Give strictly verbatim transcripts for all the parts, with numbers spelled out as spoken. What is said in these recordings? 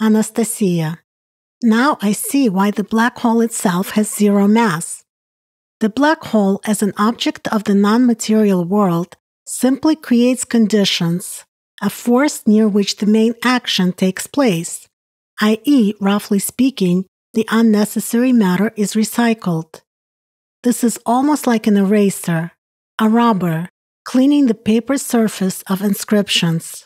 Anastasia: Now I see why the black hole itself has zero mass. The black hole as an object of the non-material world simply creates conditions, a force near which the main action takes place, that is, roughly speaking, the unnecessary matter is recycled. This is almost like an eraser, a rubber, cleaning the paper surface of inscriptions.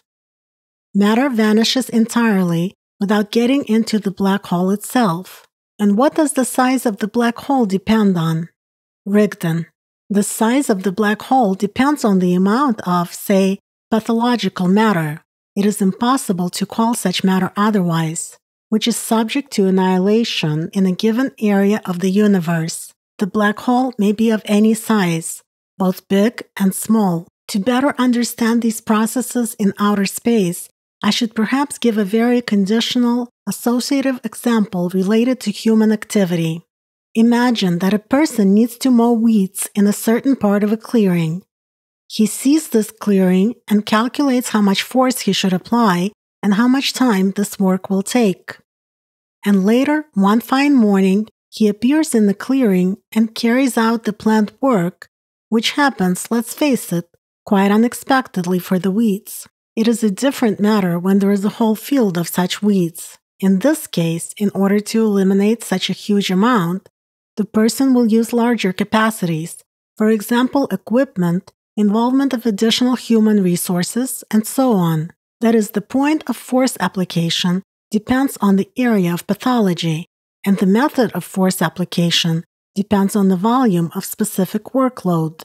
Matter vanishes entirely without getting into the black hole itself. And what does the size of the black hole depend on? Rigdon: The size of the black hole depends on the amount of, say, pathological matter. It is impossible to call such matter otherwise, which is subject to annihilation in a given area of the universe. The black hole may be of any size, both big and small. To better understand these processes in outer space, I should perhaps give a very conditional, associative example related to human activity. Imagine that a person needs to mow weeds in a certain part of a clearing. He sees this clearing and calculates how much force he should apply and how much time this work will take. And later, one fine morning, he appears in the clearing and carries out the planned work, which happens, let's face it, quite unexpectedly for the weeds. It is a different matter when there is a whole field of such weeds. In this case, in order to eliminate such a huge amount, the person will use larger capacities, for example, equipment, involvement of additional human resources, and so on. That is, the point of force application depends on the area of pathology, and the method of force application depends on the volume of specific workload.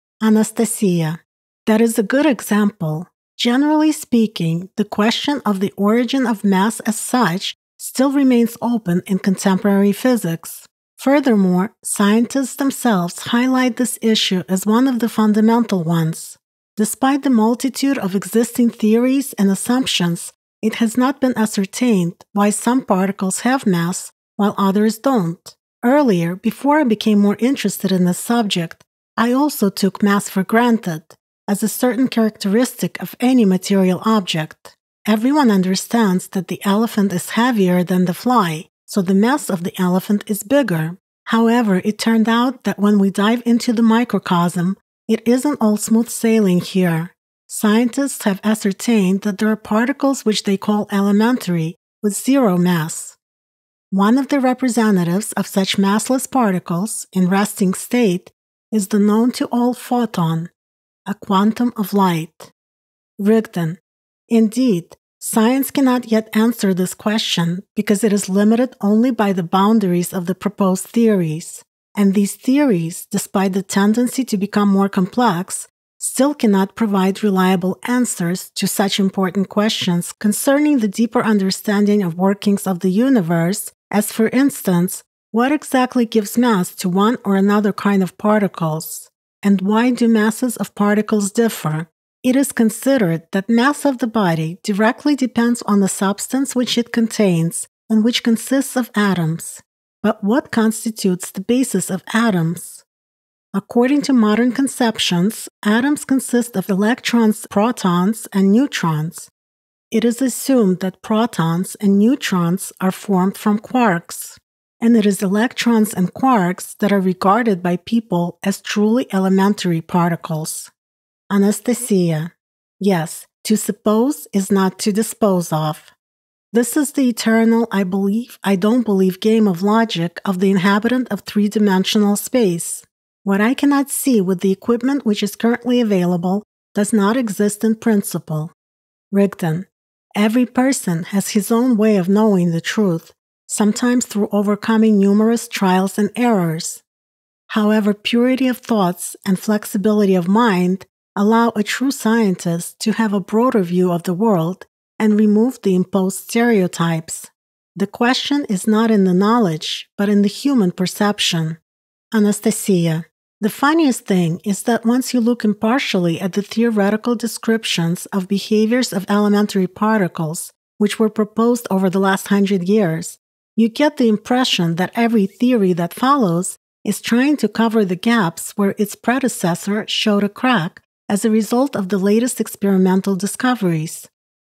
Anastasia: That is a good example. Generally speaking, the question of the origin of mass as such still remains open in contemporary physics. Furthermore, scientists themselves highlight this issue as one of the fundamental ones. Despite the multitude of existing theories and assumptions, it has not been ascertained why some particles have mass while others don't. Earlier, before I became more interested in this subject, I also took mass for granted as a certain characteristic of any material object. Everyone understands that the elephant is heavier than the fly, so the mass of the elephant is bigger. However, it turned out that when we dive into the microcosm, it isn't all smooth sailing here. Scientists have ascertained that there are particles which they call elementary, with zero mass. One of the representatives of such massless particles, in resting state, is the known to all photon, a quantum of light. Rigdon: Indeed, science cannot yet answer this question because it is limited only by the boundaries of the proposed theories, and these theories, despite the tendency to become more complex, still cannot provide reliable answers to such important questions concerning the deeper understanding of workings of the universe, as for instance, what exactly gives mass to one or another kind of particles, and why do masses of particles differ? It is considered that mass of the body directly depends on the substance which it contains and which consists of atoms. But what constitutes the basis of atoms? According to modern conceptions, atoms consist of electrons, protons, and neutrons. It is assumed that protons and neutrons are formed from quarks, and it is electrons and quarks that are regarded by people as truly elementary particles. Anastasia: Yes, to suppose is not to dispose of. This is the eternal I believe, I don't believe game of logic of the inhabitant of three-dimensional space. What I cannot see with the equipment which is currently available does not exist in principle. Rigdon: Every person has his own way of knowing the truth, sometimes through overcoming numerous trials and errors. However, purity of thoughts and flexibility of mind allow a true scientist to have a broader view of the world and remove the imposed stereotypes. The question is not in the knowledge, but in the human perception. Anastasia: The funniest thing is that once you look impartially at the theoretical descriptions of behaviors of elementary particles, which were proposed over the last hundred years, you get the impression that every theory that follows is trying to cover the gaps where its predecessor showed a crack as a result of the latest experimental discoveries.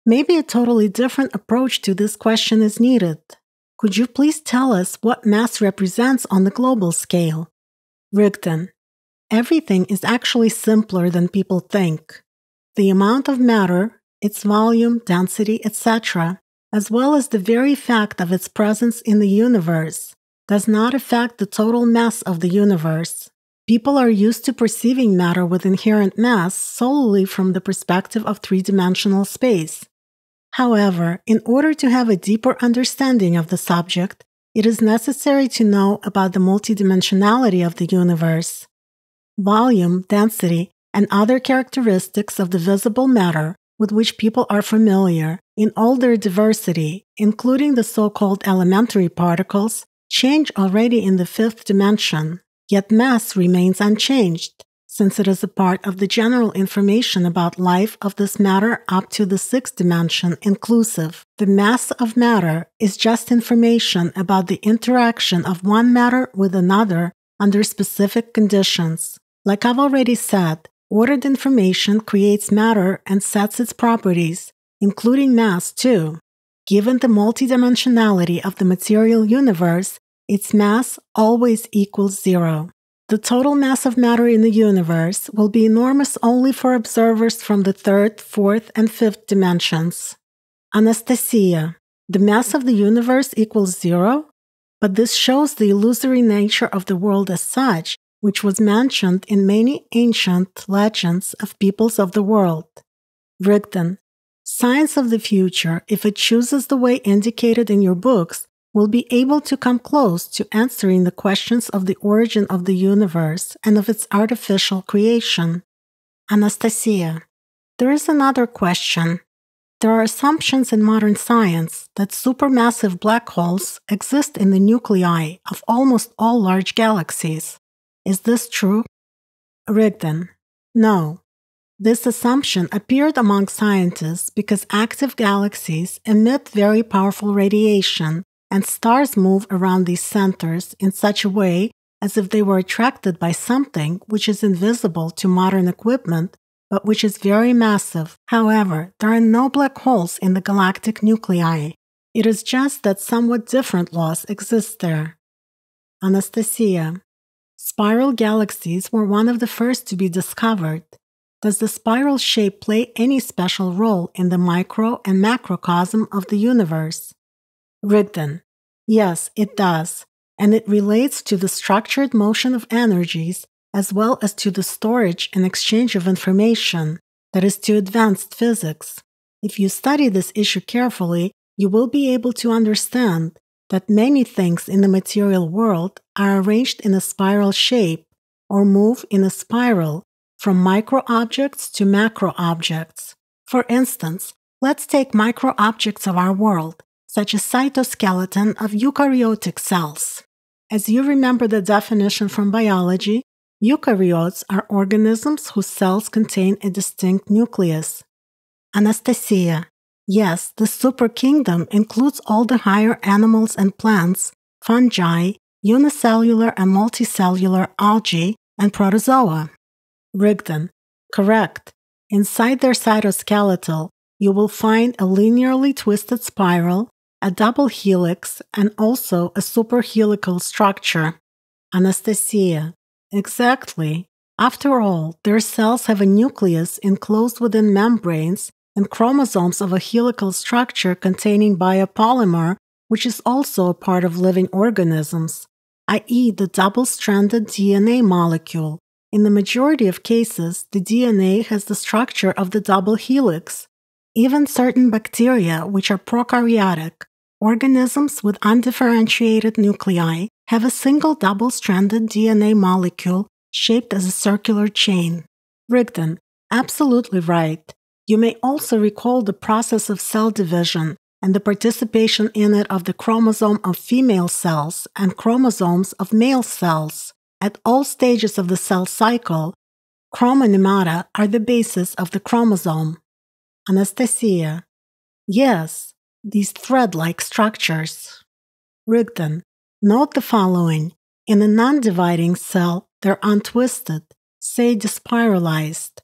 Maybe a totally different approach to this question is needed. Could you please tell us what mass represents on the global scale? Rigdon: everything is actually simpler than people think. The amount of matter, its volume, density, et cetera, as well as the very fact of its presence in the universe, does not affect the total mass of the universe. People are used to perceiving matter with inherent mass solely from the perspective of three-dimensional space. However, in order to have a deeper understanding of the subject, it is necessary to know about the multidimensionality of the universe. Volume, density, and other characteristics of the visible matter with which people are familiar in all their diversity, including the so-called elementary particles, change already in the fifth dimension, yet mass remains unchanged, since it is a part of the general information about life of this matter up to the sixth dimension inclusive. The mass of matter is just information about the interaction of one matter with another under specific conditions. Like I've already said, ordered information creates matter and sets its properties, including mass too. Given the multidimensionality of the material universe, its mass always equals zero. The total mass of matter in the universe will be enormous only for observers from the third, fourth, and fifth dimensions. Anastasia: the mass of the universe equals zero? But this shows the illusory nature of the world as such, which was mentioned in many ancient legends of peoples of the world. Rigdon: science of the future, if it chooses the way indicated in your books, will be able to come close to answering the questions of the origin of the universe and of its artificial creation. Anastasia: there is another question. There are assumptions in modern science that supermassive black holes exist in the nuclei of almost all large galaxies. Is this true? Rigdon: no. This assumption appeared among scientists because active galaxies emit very powerful radiation, and stars move around these centers in such a way as if they were attracted by something which is invisible to modern equipment, but which is very massive. However, there are no black holes in the galactic nuclei. It is just that somewhat different laws exist there. Anastasia: spiral galaxies were one of the first to be discovered. Does the spiral shape play any special role in the micro and macrocosm of the universe? Rigdon: yes, it does, and it relates to the structured motion of energies as well as to the storage and exchange of information, that is, to advanced physics. If you study this issue carefully, you will be able to understand that many things in the material world are arranged in a spiral shape or move in a spiral from micro-objects to macro-objects. For instance, let's take micro-objects of our world, such as cytoskeleton of eukaryotic cells. As you remember the definition from biology, eukaryotes are organisms whose cells contain a distinct nucleus. Anastasia: yes, the superkingdom includes all the higher animals and plants, fungi, unicellular and multicellular algae, and protozoa. Rigdon: correct. Inside their cytoskeletal, you will find a linearly twisted spiral, a double helix, and also a superhelical structure. Anastasia: exactly. After all, their cells have a nucleus enclosed within membranes and chromosomes of a helical structure containing biopolymer, which is also a part of living organisms, that is the double-stranded D N A molecule. In the majority of cases, the D N A has the structure of the double helix. Even certain bacteria, which are prokaryotic, organisms with undifferentiated nuclei, have a single double-stranded D N A molecule shaped as a circular chain. Rigdon: absolutely right. You may also recall the process of cell division and the participation in it of the chromosome of female cells and chromosomes of male cells. At all stages of the cell cycle, chromonymata are the basis of the chromosome. Anastasia: yes, these thread-like structures. Rigdon: note the following. In a non-dividing cell, they're untwisted, say despiralized,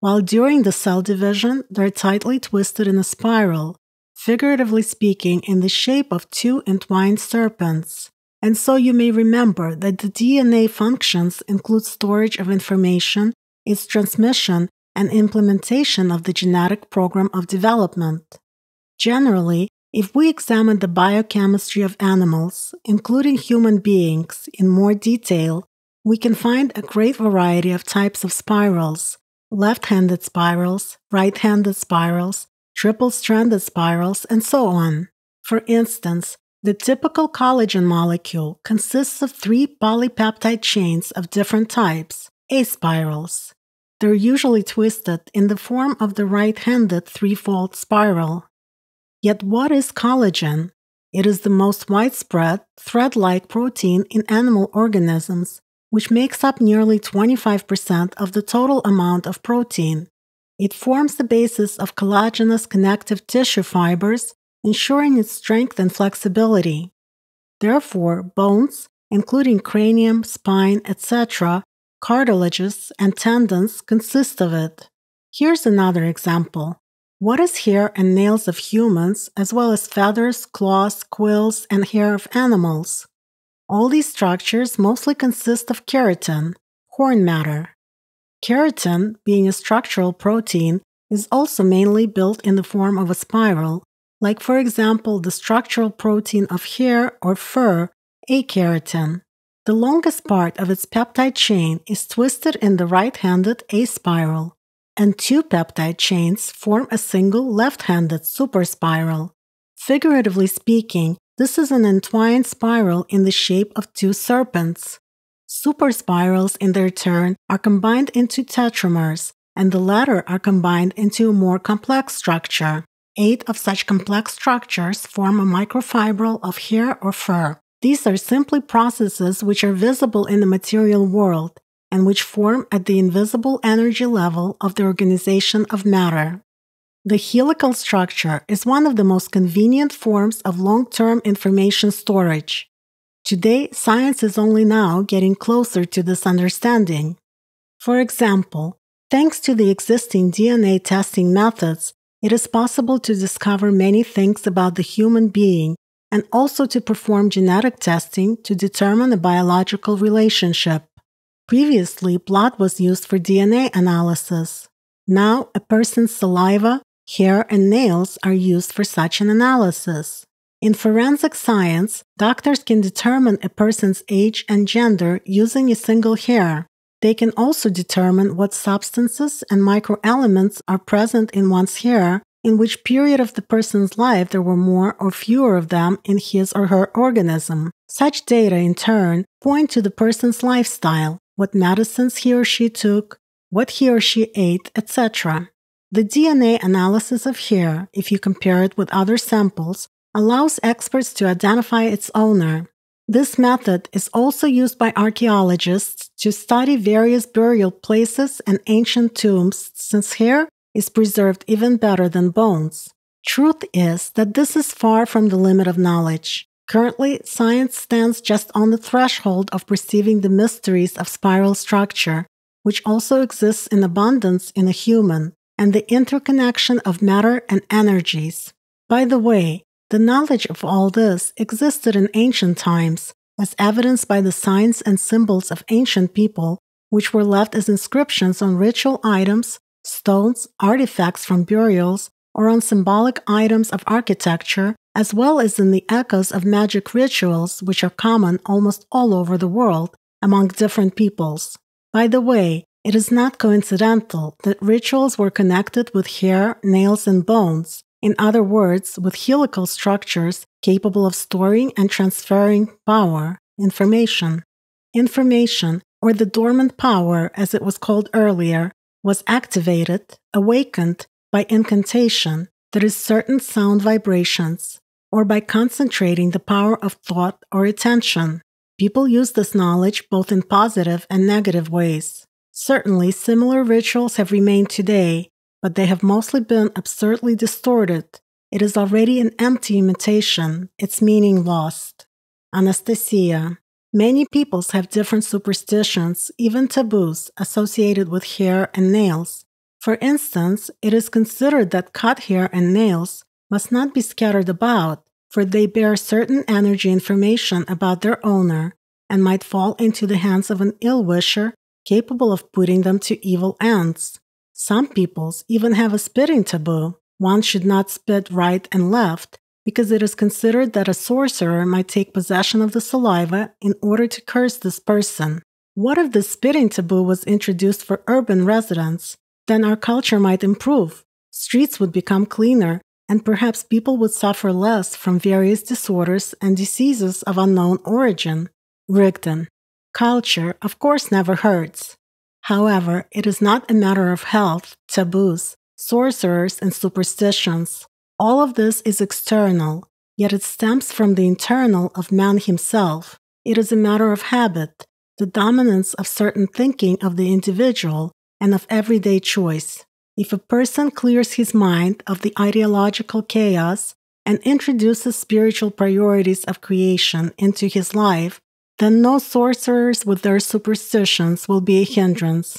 while during the cell division they're tightly twisted in a spiral, figuratively speaking in the shape of two entwined serpents. And so you may remember that the D N A functions include storage of information, its transmission, and implementation of the genetic program of development. Generally, if we examine the biochemistry of animals, including human beings, in more detail, we can find a great variety of types of spirals: left-handed spirals, right-handed spirals, triple-stranded spirals, and so on. For instance, the typical collagen molecule consists of three polypeptide chains of different types, A-spirals. They're usually twisted in the form of the right-handed threefold spiral. Yet what is collagen? It is the most widespread, thread-like protein in animal organisms, which makes up nearly twenty-five percent of the total amount of protein. It forms the basis of collagenous connective tissue fibers, ensuring its strength and flexibility. Therefore, bones, including cranium, spine, et cetera, cartilages, and tendons consist of it. Here's another example. What is hair and nails of humans, as well as feathers, claws, quills, and hair of animals? All these structures mostly consist of keratin, horn matter. Keratin, being a structural protein, is also mainly built in the form of a spiral, like for example the structural protein of hair or fur, A-keratin. The longest part of its peptide chain is twisted in the right-handed A-spiral, and two peptide chains form a single left-handed superspiral. Figuratively speaking, this is an entwined spiral in the shape of two serpents. Superspirals, in their turn, are combined into tetramers, and the latter are combined into a more complex structure. Eight of such complex structures form a microfibril of hair or fur. These are simply processes which are visible in the material world, and which form at the invisible energy level of the organization of matter. The helical structure is one of the most convenient forms of long-term information storage. Today, science is only now getting closer to this understanding. For example, thanks to the existing D N A testing methods, it is possible to discover many things about the human being and also to perform genetic testing to determine a biological relationship. Previously, blood was used for D N A analysis. Now, a person's saliva, hair, and nails are used for such an analysis. In forensic science, doctors can determine a person's age and gender using a single hair. They can also determine what substances and microelements are present in one's hair, in which period of the person's life there were more or fewer of them in his or her organism. Such data, in turn, point to the person's lifestyle, what medicines he or she took, what he or she ate, et cetera. The D N A analysis of hair, if you compare it with other samples, allows experts to identify its owner. This method is also used by archaeologists to study various burial places and ancient tombs, since hair is preserved even better than bones. Truth is that this is far from the limit of knowledge. Currently, science stands just on the threshold of perceiving the mysteries of spiral structure, which also exists in abundance in a human, and the interconnection of matter and energies. By the way, the knowledge of all this existed in ancient times, as evidenced by the signs and symbols of ancient people, which were left as inscriptions on ritual items, stones, artifacts from burials, or on symbolic items of architecture, as well as in the echoes of magic rituals which are common almost all over the world among different peoples. By the way, it is not coincidental that rituals were connected with hair, nails, and bones. In other words, with helical structures capable of storing and transferring power, information. Information, or the dormant power as it was called earlier, was activated, awakened, by incantation, that is certain sound vibrations, or by concentrating the power of thought or attention. People use this knowledge both in positive and negative ways. Certainly, similar rituals have remained today, but they have mostly been absurdly distorted. It is already an empty imitation, its meaning lost. Anastasia. Many peoples have different superstitions, even taboos, associated with hair and nails. For instance, it is considered that cut hair and nails must not be scattered about, for they bear certain energy information about their owner and might fall into the hands of an ill-wisher capable of putting them to evil ends. Some peoples even have a spitting taboo. One should not spit right and left because it is considered that a sorcerer might take possession of the saliva in order to curse this person. What if the spitting taboo was introduced for urban residents? Then our culture might improve, streets would become cleaner, and perhaps people would suffer less from various disorders and diseases of unknown origin. Rigdon. Culture, of course, never hurts. However, it is not a matter of health, taboos, sorcerers, and superstitions. All of this is external, yet it stems from the internal of man himself. It is a matter of habit, the dominance of certain thinking of the individual, and of everyday choice. If a person clears his mind of the ideological chaos and introduces spiritual priorities of creation into his life, then no sorcerers with their superstitions will be a hindrance.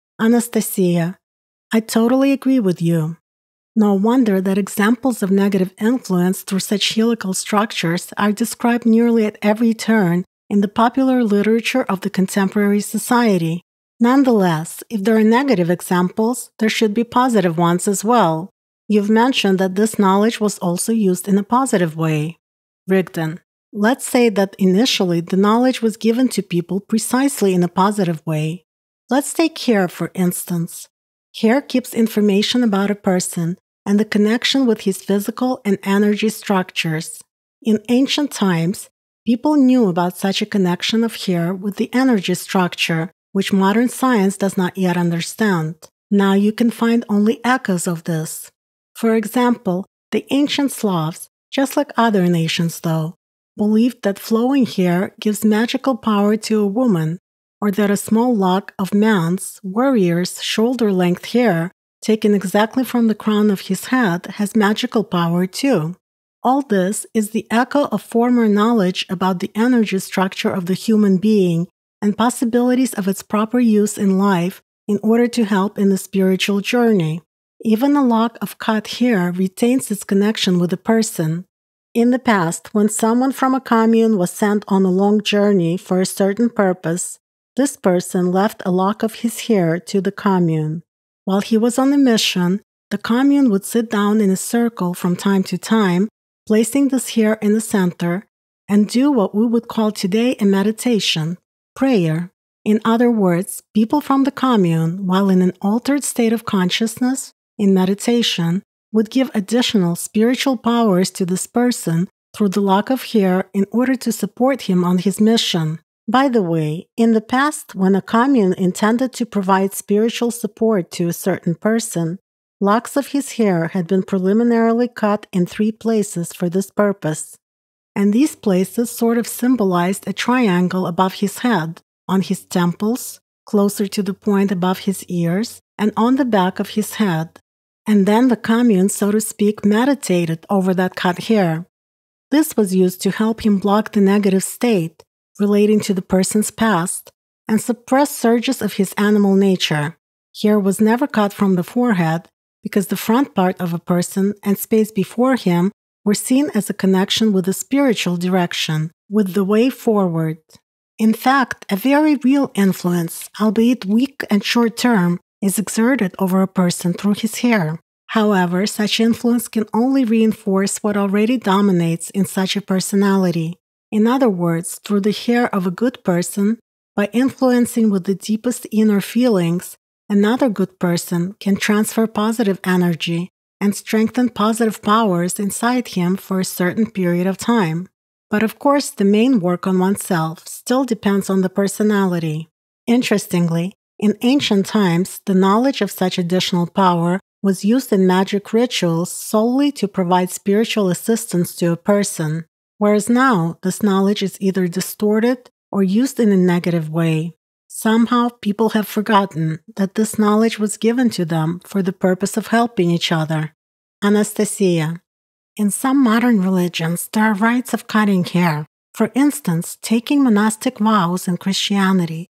Anastasia, I totally agree with you. No wonder that examples of negative influence through such helical structures are described nearly at every turn in the popular literature of the contemporary society. Nonetheless, if there are negative examples, there should be positive ones as well. You've mentioned that this knowledge was also used in a positive way. Rigdon. Let's say that initially the knowledge was given to people precisely in a positive way. Let's take hair, for instance. Hair keeps information about a person and the connection with his physical and energy structures. In ancient times, people knew about such a connection of hair with the energy structure, which modern science does not yet understand. Now you can find only echoes of this. For example, the ancient Slavs, just like other nations though, believed that flowing hair gives magical power to a woman, or that a small lock of man's, warrior's, shoulder-length hair, taken exactly from the crown of his head, has magical power too. All this is the echo of former knowledge about the energy structure of the human being and possibilities of its proper use in life in order to help in the spiritual journey. Even a lock of cut hair retains its connection with a person. In the past, when someone from a commune was sent on a long journey for a certain purpose, this person left a lock of his hair to the commune. While he was on a mission, the commune would sit down in a circle from time to time, placing this hair in the center, and do what we would call today a meditation. Prayer. In other words, people from the commune, while in an altered state of consciousness, in meditation, would give additional spiritual powers to this person through the lock of hair in order to support him on his mission. By the way, in the past, when a commune intended to provide spiritual support to a certain person, locks of his hair had been preliminarily cut in three places for this purpose. And these places sort of symbolized a triangle above his head, on his temples, closer to the point above his ears, and on the back of his head. And then the commune, so to speak, meditated over that cut hair. This was used to help him block the negative state relating to the person's past and suppress surges of his animal nature. Hair was never cut from the forehead because the front part of a person and space before him were seen as a connection with the spiritual direction, with the way forward. In fact, a very real influence, albeit weak and short-term, is exerted over a person through his hair. However, such influence can only reinforce what already dominates in such a personality. In other words, through the hair of a good person, by influencing with the deepest inner feelings, another good person can transfer positive energy and strengthen positive powers inside him for a certain period of time. But of course, the main work on oneself still depends on the personality. Interestingly, in ancient times, the knowledge of such additional power was used in magic rituals solely to provide spiritual assistance to a person, whereas now this knowledge is either distorted or used in a negative way. Somehow, people have forgotten that this knowledge was given to them for the purpose of helping each other. Anastasia. In some modern religions, there are rites of cutting hair. For instance, taking monastic vows in Christianity.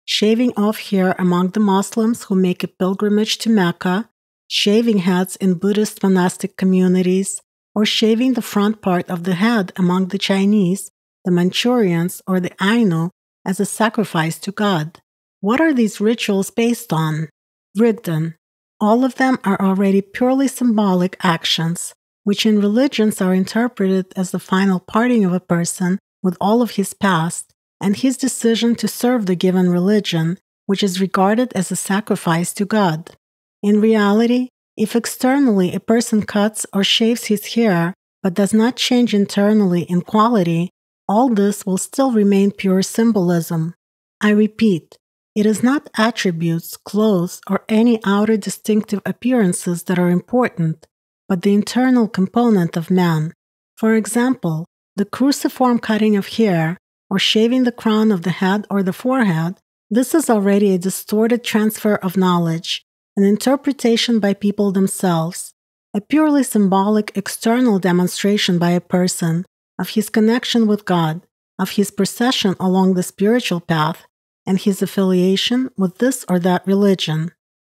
shaving off hair among the Muslims who make a pilgrimage to Mecca, shaving heads in Buddhist monastic communities, or shaving the front part of the head among the Chinese, the Manchurians, or the Ainu as a sacrifice to God. What are these rituals based on? Rigdon. All of them are already purely symbolic actions, which in religions are interpreted as the final parting of a person with all of his past and his decision to serve the given religion, which is regarded as a sacrifice to God. In reality, if externally a person cuts or shaves his hair but does not change internally in quality, all this will still remain pure symbolism. I repeat, it is not attributes, clothes, or any outer distinctive appearances that are important, but the internal component of man. For example, the cruciform cutting of hair, or shaving the crown of the head or the forehead, this is already a distorted transfer of knowledge, an interpretation by people themselves, a purely symbolic external demonstration by a person of his connection with God, of his procession along the spiritual path, and his affiliation with this or that religion.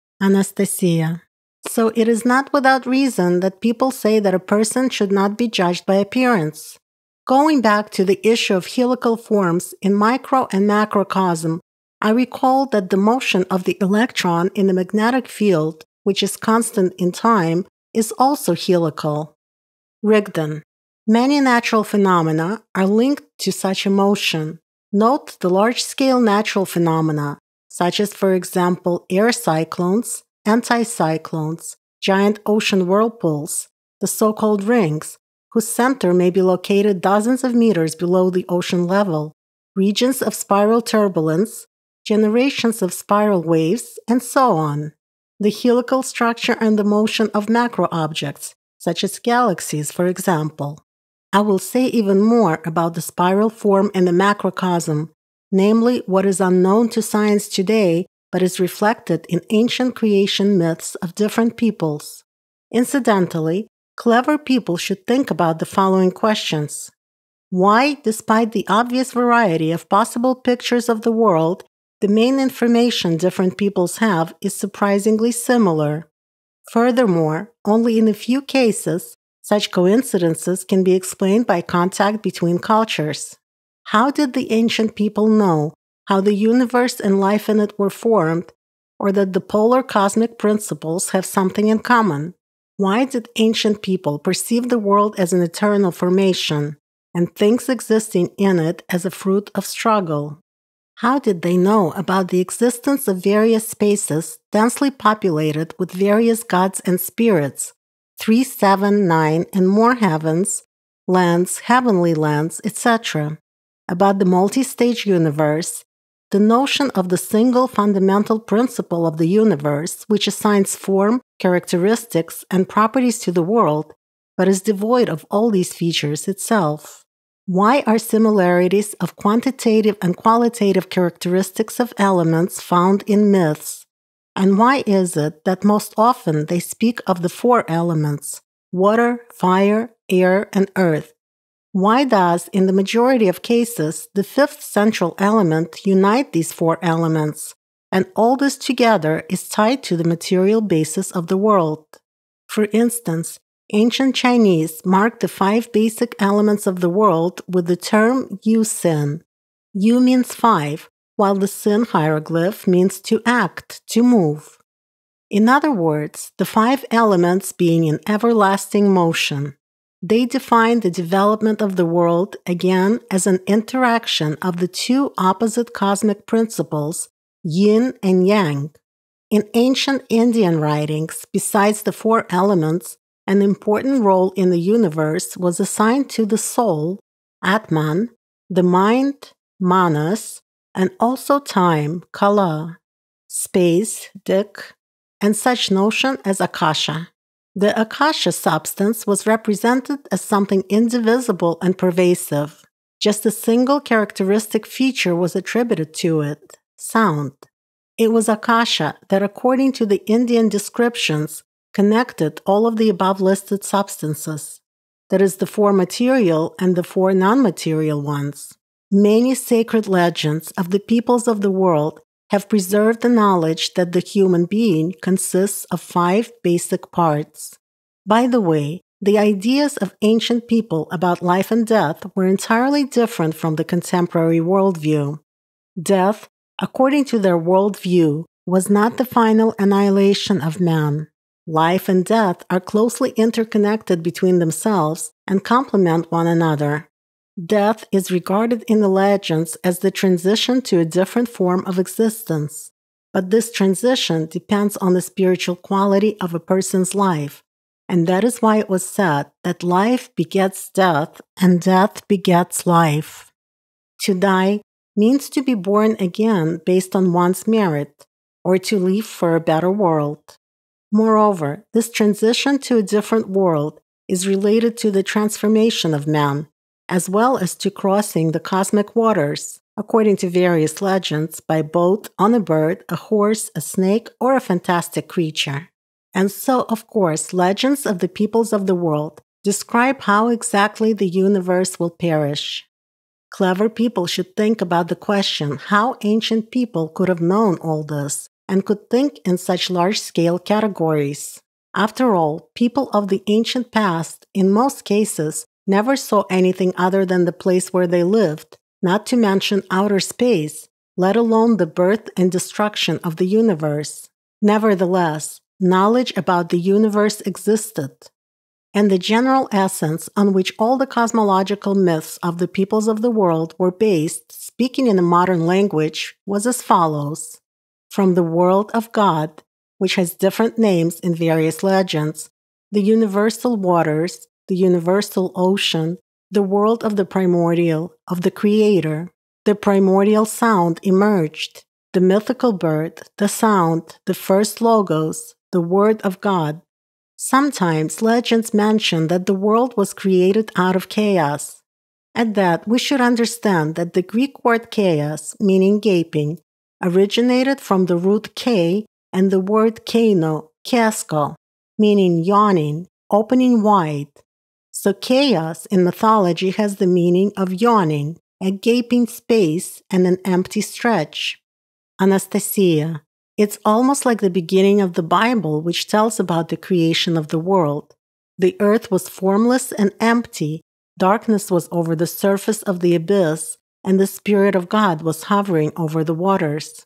Anastasia. So it is not without reason that people say that a person should not be judged by appearance. Going back to the issue of helical forms in micro and macrocosm, I recall that the motion of the electron in the magnetic field, which is constant in time, is also helical. Rigdon. Many natural phenomena are linked to such a motion. Note the large-scale natural phenomena, such as, for example, air cyclones, anticyclones, giant ocean whirlpools, the so-called rings, whose center may be located dozens of meters below the ocean level, regions of spiral turbulence, generations of spiral waves, and so on. The helical structure and the motion of macro objects, such as galaxies, for example. I will say even more about the spiral form in the macrocosm, namely what is unknown to science today but is reflected in ancient creation myths of different peoples. Incidentally, clever people should think about the following questions. Why, despite the obvious variety of possible pictures of the world, the main information different peoples have is surprisingly similar? Furthermore, only in a few cases, such coincidences can be explained by contact between cultures. How did the ancient people know how the universe and life in it were formed, or that the polar cosmic principles have something in common? Why did ancient people perceive the world as an eternal formation, and things existing in it as a fruit of struggle? How did they know about the existence of various spaces densely populated with various gods and spirits, three, seven, nine, and more heavens, lands, heavenly lands, et cetera, about the multi-stage universe, the notion of the single fundamental principle of the universe, which assigns form, characteristics, and properties to the world, but is devoid of all these features itself? Why are similarities of quantitative and qualitative characteristics of elements found in myths? And why is it that most often they speak of the four elements, water, fire, air, and earth? Why does, in the majority of cases, the fifth central element unite these four elements, and all this together is tied to the material basis of the world? For instance, ancient Chinese marked the five basic elements of the world with the term Yu-Sin. Yu means five, while the Sin hieroglyph means to act, to move. In other words, the five elements being in everlasting motion. They define the development of the world, again, as an interaction of the two opposite cosmic principles, yin and yang. In ancient Indian writings, besides the four elements, an important role in the universe was assigned to the soul, Atman, the mind, Manas, and also time, Kala, space, Dik, and such notion as Akasha. The Akasha substance was represented as something indivisible and pervasive. Just a single characteristic feature was attributed to it, sound. It was Akasha that, according to the Indian descriptions, connected all of the above-listed substances, that is, the four material and the four non-material ones. Many sacred legends of the peoples of the world have preserved the knowledge that the human being consists of five basic parts. By the way, the ideas of ancient people about life and death were entirely different from the contemporary worldview. Death, according to their worldview, was not the final annihilation of man. Life and death are closely interconnected between themselves and complement one another. Death is regarded in the legends as the transition to a different form of existence. But this transition depends on the spiritual quality of a person's life, and that is why it was said that life begets death and death begets life. To die means to be born again based on one's merit, or to live for a better world. Moreover, this transition to a different world is related to the transformation of man, as well as to crossing the cosmic waters, according to various legends, by boat, on a bird, a horse, a snake, or a fantastic creature. And so, of course, legends of the peoples of the world describe how exactly the universe will perish. Clever people should think about the question how ancient people could have known all this and could think in such large-scale categories. After all, people of the ancient past, in most cases, never saw anything other than the place where they lived, not to mention outer space, let alone the birth and destruction of the universe. Nevertheless, knowledge about the universe existed, and the general essence on which all the cosmological myths of the peoples of the world were based, speaking in a modern language, was as follows. From the world of God, which has different names in various legends, the universal waters, the universal ocean, the world of the primordial, of the Creator, the primordial sound emerged, the mythical bird, the sound, the first logos, the Word of God. Sometimes legends mention that the world was created out of chaos. At that, we should understand that the Greek word chaos, meaning gaping, originated from the root K and the word kaino, kesko, meaning yawning, opening wide. So chaos in mythology has the meaning of yawning, a gaping space and an empty stretch. Anastasia, it's almost like the beginning of the Bible, which tells about the creation of the world. The earth was formless and empty, darkness was over the surface of the abyss, and the Spirit of God was hovering over the waters.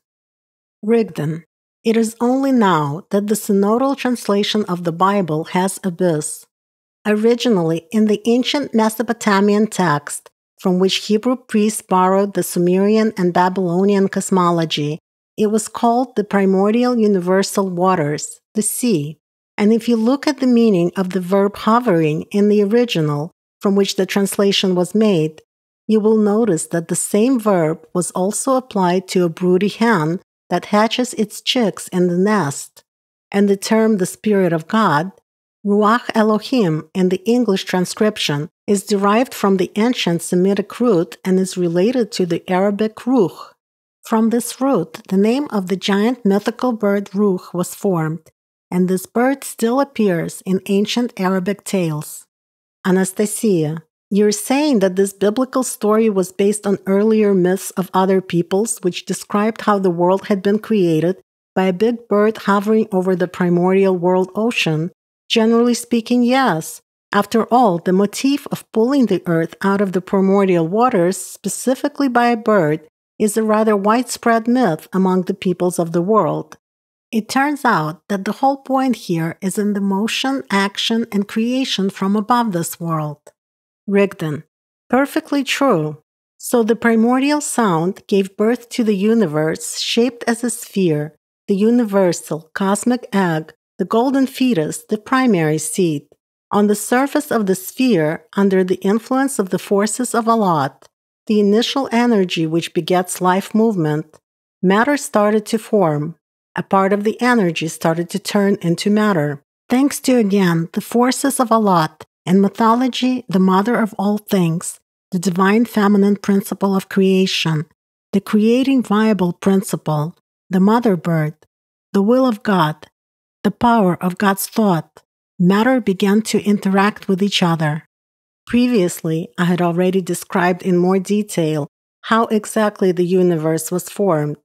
Rigdon, it is only now that the synodal translation of the Bible has abyss. Originally, in the ancient Mesopotamian text, from which Hebrew priests borrowed the Sumerian and Babylonian cosmology, it was called the primordial universal waters, the sea. And if you look at the meaning of the verb hovering in the original, from which the translation was made, you will notice that the same verb was also applied to a broody hen that hatches its chicks in the nest. And the term the Spirit of God, Ruach Elohim in the English transcription, is derived from the ancient Semitic root and is related to the Arabic ruch. From this root, the name of the giant mythical bird ruch was formed, and this bird still appears in ancient Arabic tales. Anastasia, you're saying that this biblical story was based on earlier myths of other peoples which described how the world had been created by a big bird hovering over the primordial world ocean. Generally speaking, yes. After all, the motif of pulling the earth out of the primordial waters, specifically by a bird, is a rather widespread myth among the peoples of the world. It turns out that the whole point here is in the motion, action, and creation from above this world. Rigdon, perfectly true. So the primordial sound gave birth to the universe shaped as a sphere, the universal, cosmic egg, the golden fetus, the primary seed. On the surface of the sphere, under the influence of the forces of Allat, the initial energy which begets life movement, matter started to form. A part of the energy started to turn into matter. Thanks to, again, the forces of Allat, in mythology, the mother of all things, the divine feminine principle of creation, the creating viable principle, the mother bird, the will of God, the power of God's thought, matter began to interact with each other. Previously, I had already described in more detail how exactly the universe was formed.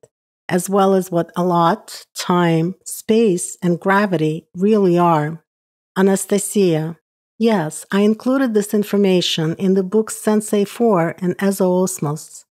as well as what Allat, time, space, and gravity really are. Anastasia: Yes, I included this information in the books Sensei four and Ezoosmos.